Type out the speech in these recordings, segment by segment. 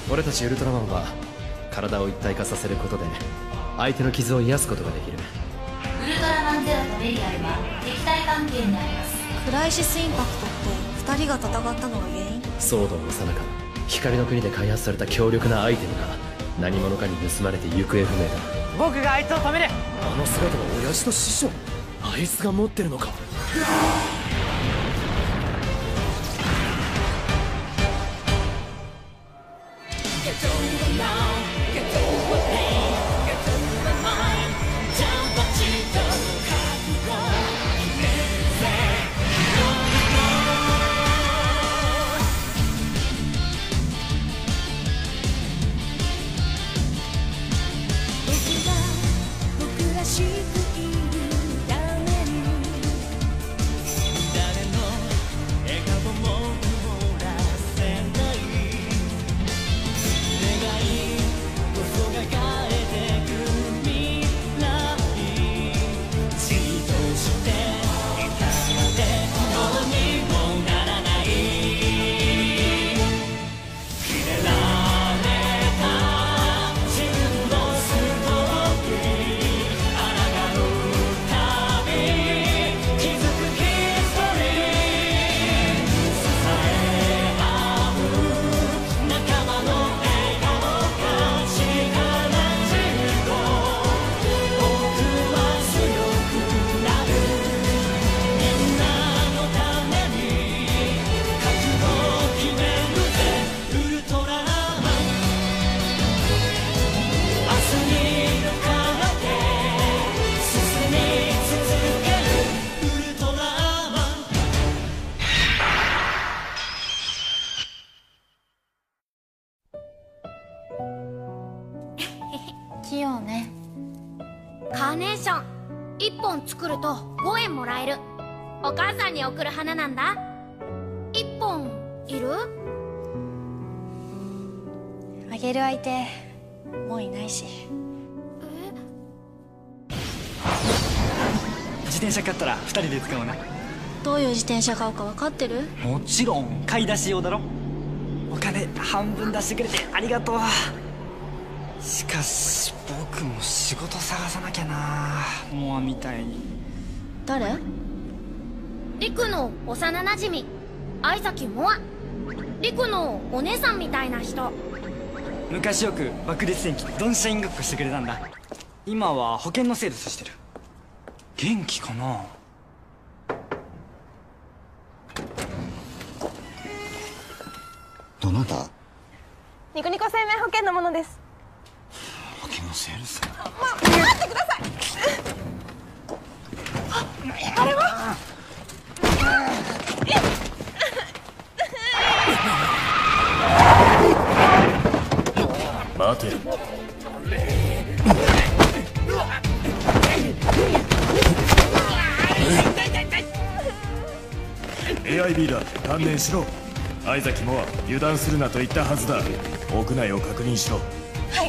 俺たちウルトラマンは体を一体化させることで相手の傷を癒すことができる。 ウルトラマンゼロとベリアルは敵対関係にあります。 クライシスインパクトって2人が戦ったのが原因？ ソードの最中、光の国で開発された強力なアイテムが何者かに盗まれて行方不明だ。 僕があいつを止める。 あの姿は親父と師匠。あいつが持ってるのか。 器用ね。カーネーション1本作ると5円もらえる。お母さんに送る花なんだ。1本いる？ あげる相手もういないし。 自転車買ったら2人で使おうね。 どういう自転車買うか分かってる？ もちろん買い出し用だろ。お金半分出してくれてありがとう。しかし僕も仕事探さなきゃな、モアみたいに。 誰？ リクの幼なじみ相崎モア。リクのお姉さんみたいな人。 昔よく爆裂戦記ドンシャインごっこしてくれたんだ。今は保険のセールスしてる。元気かな？ どなた？ ニコニコ生命保険のものです。 保険のセールス？ 待ってください。あれは待て。 AIB だ、観念しろ。相崎もは油断するなと言ったはずだ。屋内を確認しろ。 はい。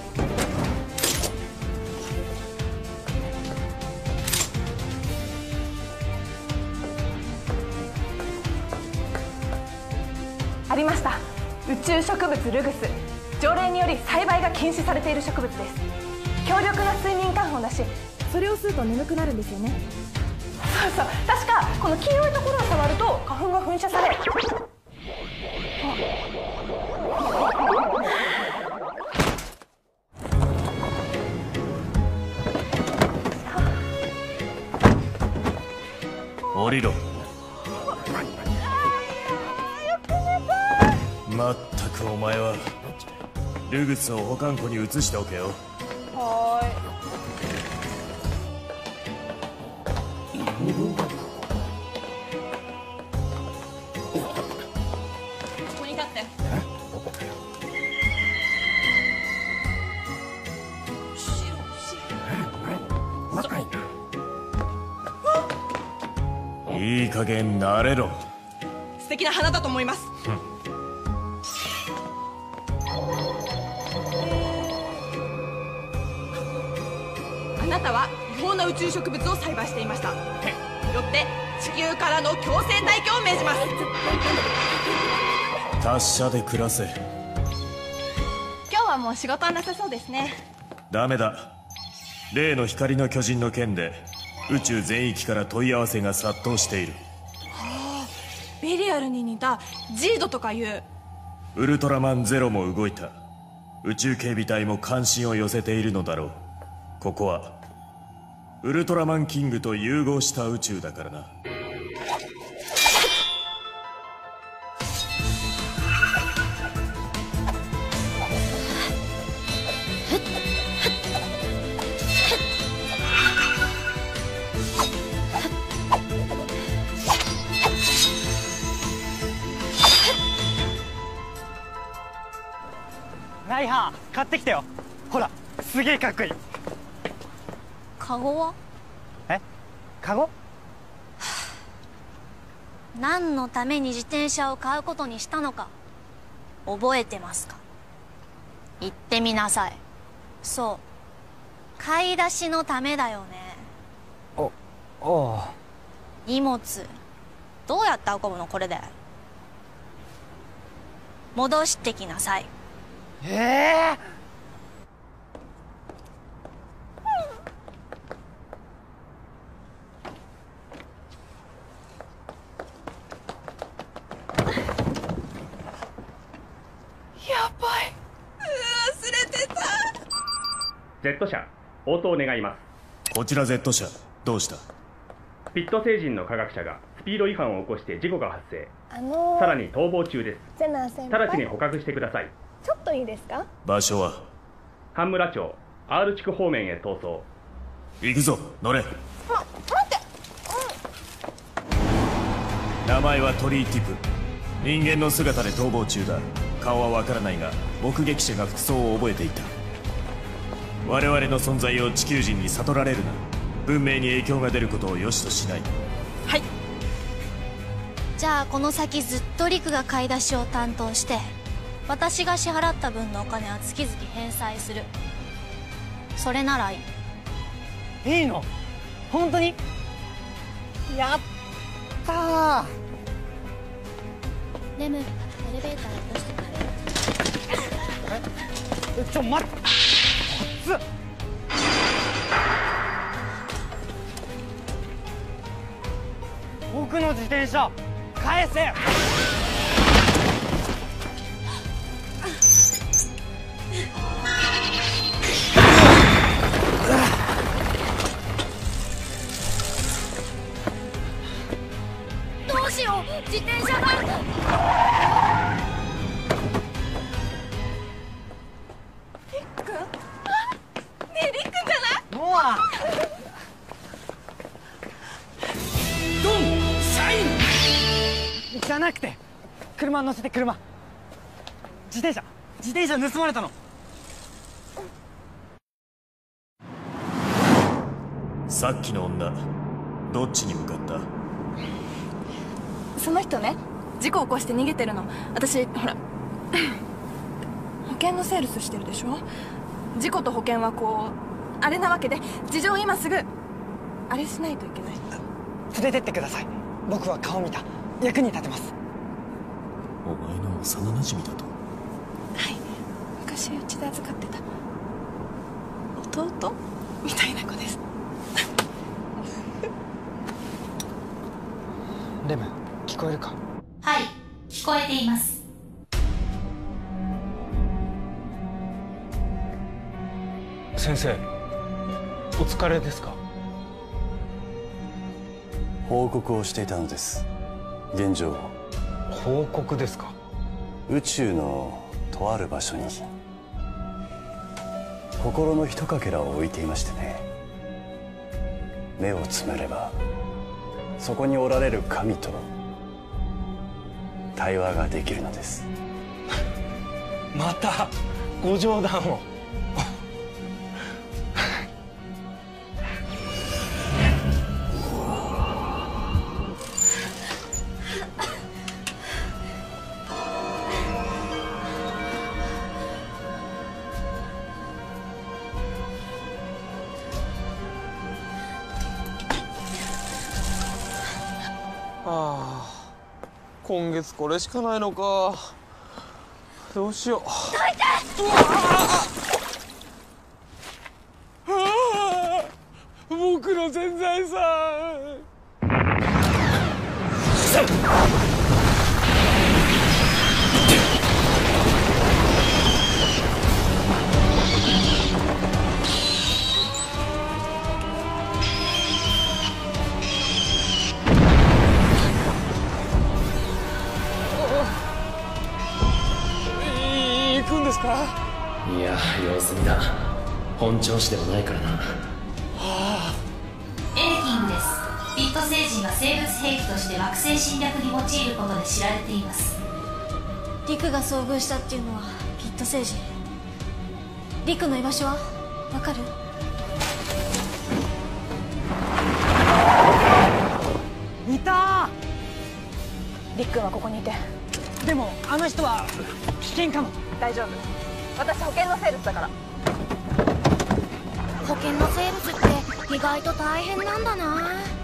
ありました。宇宙植物ルグス。条例により栽培が禁止されている植物です。強力な睡眠感を出し、それを吸うと眠くなるんですよね。そうそう、確かこの黄色いところを触ると花粉が噴射され、 降りろ。まったくお前はルグスを保管庫に移しておけよ。 はーい。ここに立って。 いい加減慣れろ。 素敵な花だと思います。あなたは違法な宇宙植物を栽培していました。よって地球からの強制退去を命じます。 達者で暮らせ。 はもう仕事はなさそうですね。 ダメだ。例の光の巨人の件で宇宙全域から問い合わせが殺到している。 ベリアルに似たジードとかいう。 ウルトラマンゼロも動いた。宇宙警備隊も関心を寄せているのだろう。ここはウルトラマンキングと融合した宇宙だからな。 ナイハー買ってきたよ。ほらすげえかっこいい。 カゴはカゴ？ 何のために自転車を買うことにしたのか覚えてますか？言ってみなさい。そう、買い出しのためだよね。 おう。 荷物どうやって運ぶの？これで戻してきなさい。 Z 社応答願います。 こちら Z 社、どうした？ ピット星人の科学者がスピード違反を起こして事故が発生。さらに逃亡中です。 ジェナー先輩、 直ちに捕獲してください。 ちょっといいですか？ 場所は？ 半村町 R 地区方面へ逃走。 行くぞ、乗れ。 待って、 名前はトリー・ティプ。人間の姿で逃亡中だ。顔はわからないが目撃者が服装を覚えていた。我々の存在を地球人に悟られるな。文明に影響が出ることを良しとしない。 はい。 じゃあこの先ずっとリクが買い出しを担当して、私が支払った分のお金は月々返済する。それならいい。 いいの？本当に？やったー。 レム、エレベーター落としてくれ。 ちょ待って、僕の自転車返せ。 どうしよう、自転車が。 じゃなくて車乗せて。車、自転車盗まれたの。 さっきの女、どっちに向かった？ その人ね、事故起こして逃げてるの。私ほら保険のセールスしてるでしょ。事故と保険はこうあれなわけで、事情今すぐあれしないといけない。 連れてってください。僕は顔見た。役に立てます。 お前の幼馴染だと？ はい、昔うちで預かってた弟みたいな子です。 レム、聞こえるか？ はい、聞こえています。 先生、お疲れですか？ 報告をしていたのです。現状報告ですか？ 宇宙のとある場所に心のひとかけらを置いていましてね。目をつむればそこにおられる神と対話ができるのです。 またご冗談を。 今月これしかないのか。 どうしよう。 どいて。 僕の全財産。行くんですか？ いや、様子見だ。本調子でもないからな。 エレキングです。ピット星人が生物兵器として惑星侵略に用いることで知られています。 リクが遭遇したっていうのはピット星人。リクの居場所はわかる？ いた。 リックはここにいて。 でもあの人は危険かも。 大丈夫、私保険のセールスだから。 保険のセールスって意外と大変なんだな。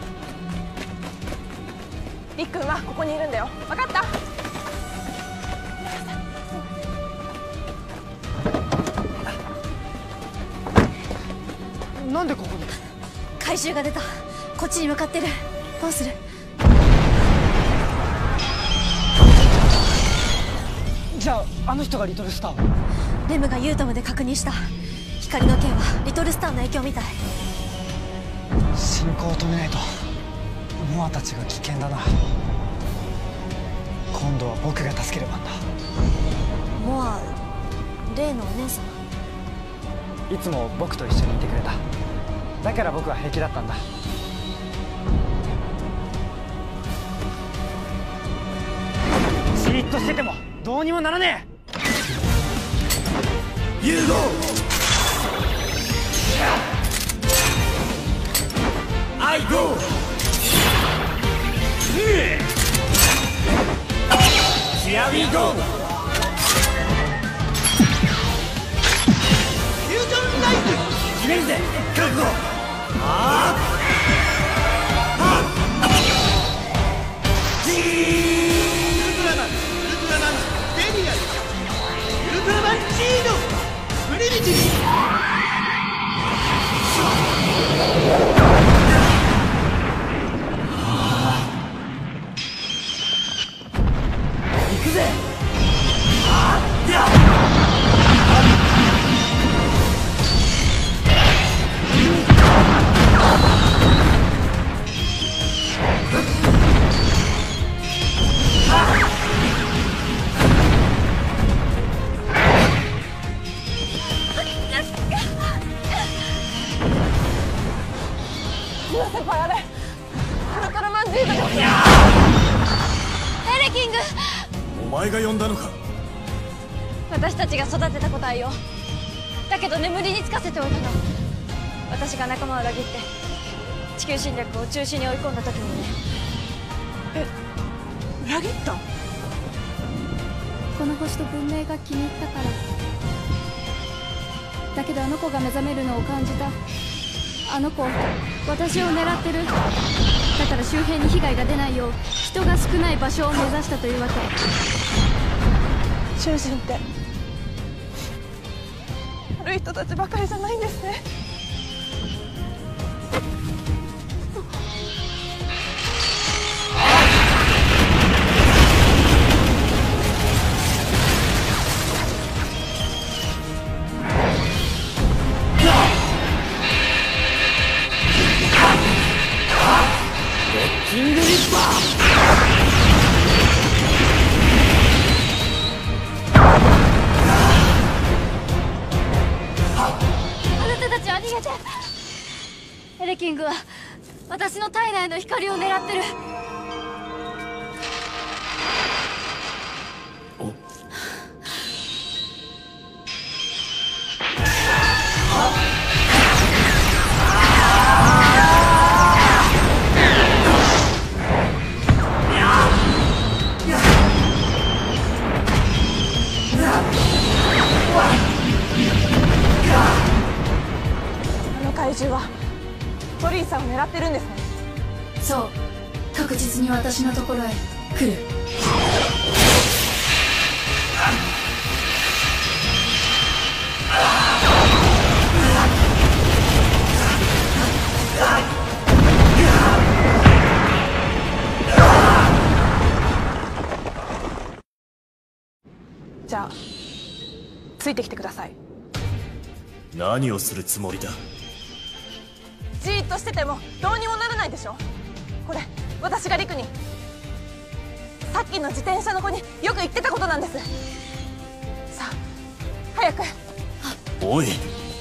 リックはここにいるんだよ。分かった？ なんでここに？ 怪獣が出た。こっちに向かってる。どうする？ じゃああの人がリトルスターを？ レムがユートムで確認した。光の剣はリトルスターの影響みたい。 進行を止めないと。モアたちが危険だな。今度は僕が助ける番だ。 モア、例のお姉様。 いつも僕と一緒にいてくれた。だから僕は平気だったんだ。じーっとしててもどうにもならねえ。 融合アイゴーヒアウィーゴーフュージョンライフ決めるぜ覚悟あーウルトラマンベリアルウルトラマンジーノプリミティ行くぜ。 先輩、あれウルトラマンジーノです。 エレキング、 お前が呼んだのか。 私たちが育てた個体よ。だけど眠りにつかせておいたの。私が仲間を裏切って地球侵略を中止に追い込んだ時にね。 裏切った？ この星と文明が気に入ったから。だけどあの子が目覚めるのを感じた。あの子、私を狙ってる。だから周辺に被害が出ないよう人が少ない場所を目指したというわけ。 囚人って悪い人たちばかりじゃないんですね。 キングリッパー。 あなたたちは逃げて。エレキングは私の体内の光を狙ってる。 怪獣はトリーさんを狙ってるんですね。 そう、確実に私のところへ来る。 じゃあついてきてください。 何をするつもりだ。 じーっとしててもどうにもならないでしょ。これ私がリクにさっきの自転車の子によく言ってたことなんです。さあ早く。 おい、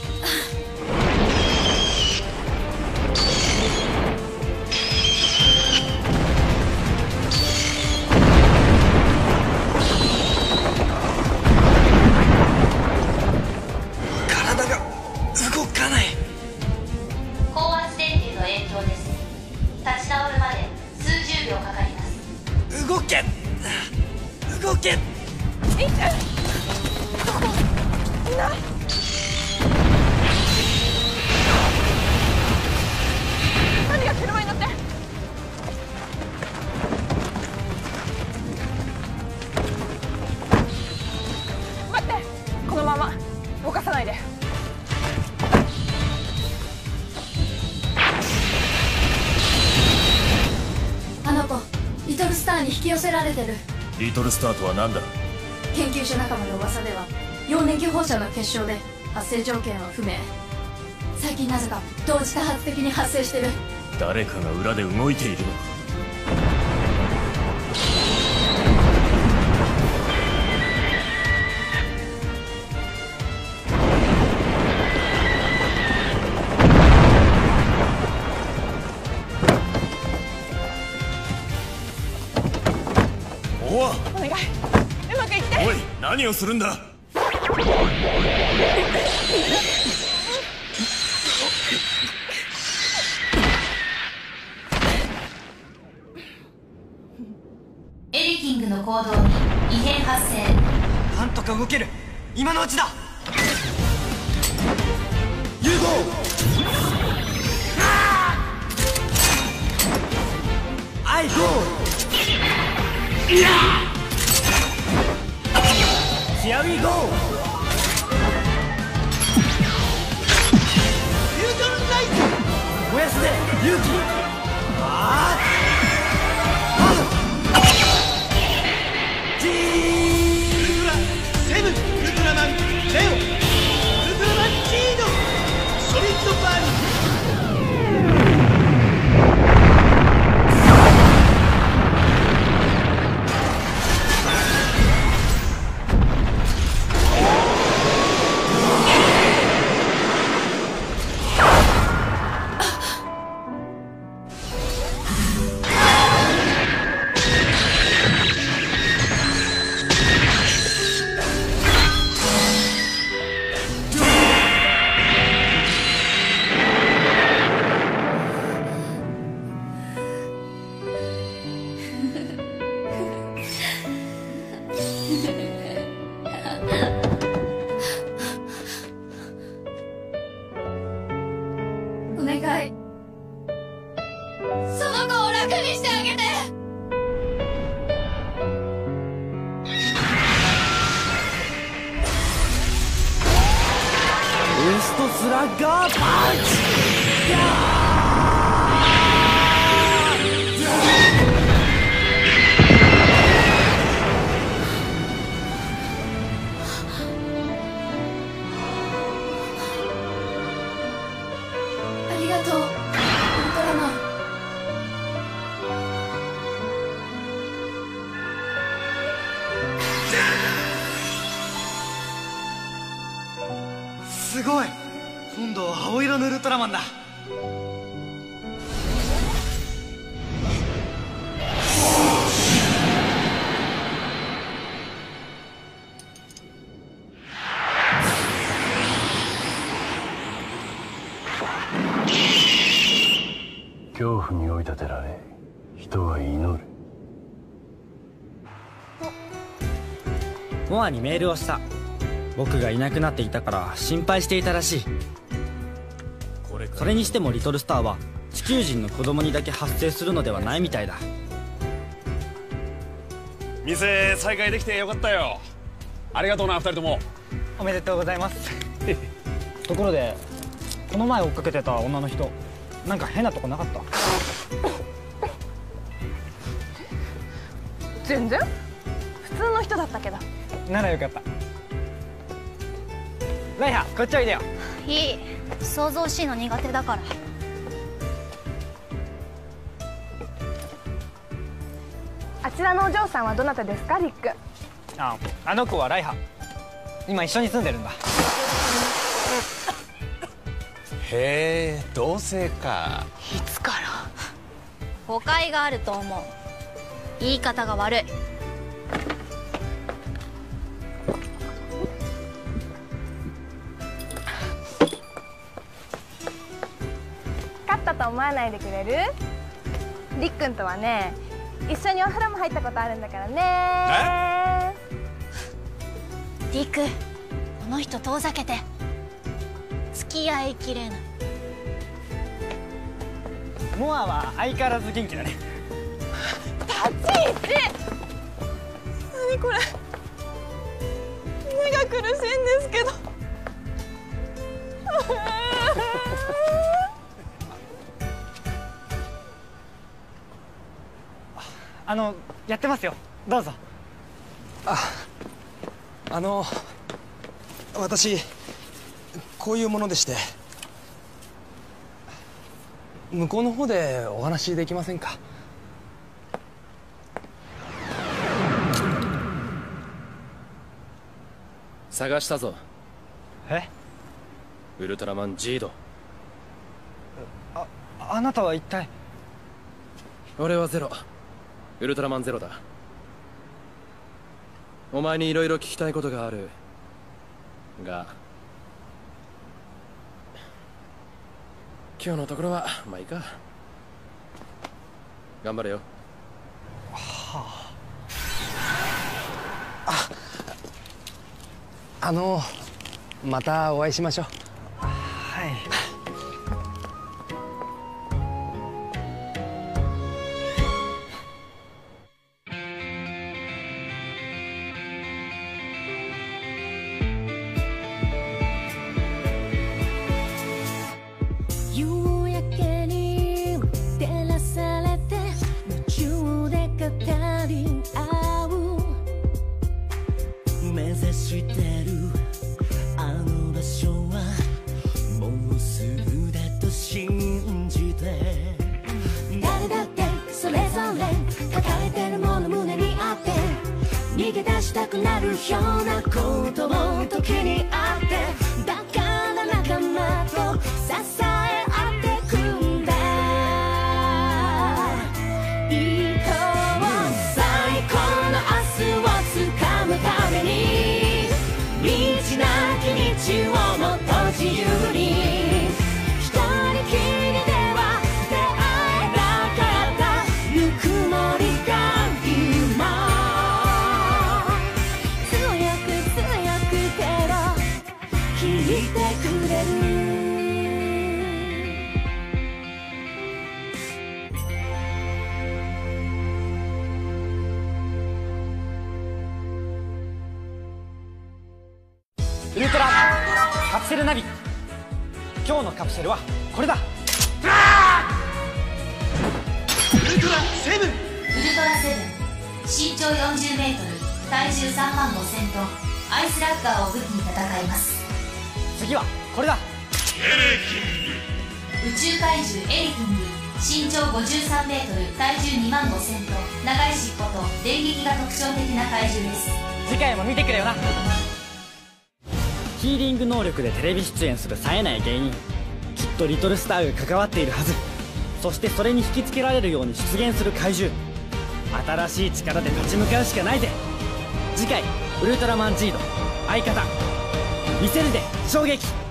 体が動かない。 高圧電流の影響です。立ち直るまで数十秒かかります。 動け動け。 いない。何が車に乗って。待って、このまま動かさないで。 あの子リトルスターに引き寄せられてる。 リトルスターとは何だ。 研究者仲間の噂では幼年期放射の結晶で発生条件は不明。最近なぜか同時多発的に発生してる。 誰かが裏で動いているのか。 お願い、うまくいって。 おい、何をするんだ。 エリキングの行動に異変発生。 なんとか動ける。今のうちだ。融合。アイゴー。ヒアウィゴー。フュージョンライト。燃やすぜ勇気。ああ。ジーウルトラセブン、ウルトラマンレオ、ウルトラマンジード、ソリッドバーニお願い、その子を楽にしてあげて。 ウエストスラッガーパンチ。 ありがとうウルトラマン。 すごい。今度は青色のウルトラマンだ。 恐怖に追い立てられ人は祈る。 モアにメールをした。僕がいなくなっていたから心配していたらしい。それにしてもリトルスターは地球人の子供にだけ発生するのではないみたいだ。 店再開できてよかったよ。ありがとうな、2人とも。 おめでとうございますところでこの前追っかけてた女の人、なんか変なとこなかった？ 全然普通の人だったけど。 ならよかった。ライハ、こっちおいでよ。 いい、想像しいの苦手だから。 あちらのお嬢さんはどなたですか、リック？ あの子はライハ。今一緒に住んでるんだ。 へえ、同棲か。 いつから？誤解があると思う。言い方が悪い。 勝ったと思わないでくれる？りっくんとはね、一緒にお風呂も入ったことあるんだからね。 りく、この人遠ざけて。付き合いきれない。 モアは相変わらず元気だね。 立ち位置。何これ、目が苦しいんですけど。 やってますよ。どうぞ。 私こういうものでして、向こうの方でお話できませんか？ 探したぞ。 え？ ウルトラマンジード。 あなたは一体？ 俺はゼロ。ウルトラマンゼロだ。お前にいろいろ聞きたいことがあるが、今日のところはまあいいか。頑張れよ。 はまたお会いしましょう。 はい。 したくなるようなことも時にあって、だから仲間と支え合ってくんだ。行こう、最高の明日を掴むために、道なき道をもっと自由に、一人きりでは出会えなかったぬくもりが今聞いてくれる。 ウルトラカプセルナビ、今日のカプセルはこれだ。 ウルトラセブン、 ウルトラセブン、身長40メートル、体重3万5000トン、アイスラッガーを武器に戦います。 次はこれだ。 宇宙怪獣エレキング、身長53メートル、体重2万5000トン、長い尻尾と電撃が特徴的な怪獣です。 次回も見てくれよな。ヒーリング能力でテレビ出演する冴えない芸人、きっとリトルスターが関わっているはず。そしてそれに引きつけられるように出現する怪獣、新しい力で立ち向かうしかないぜ。次回ウルトラマンジード相方見せるで衝撃。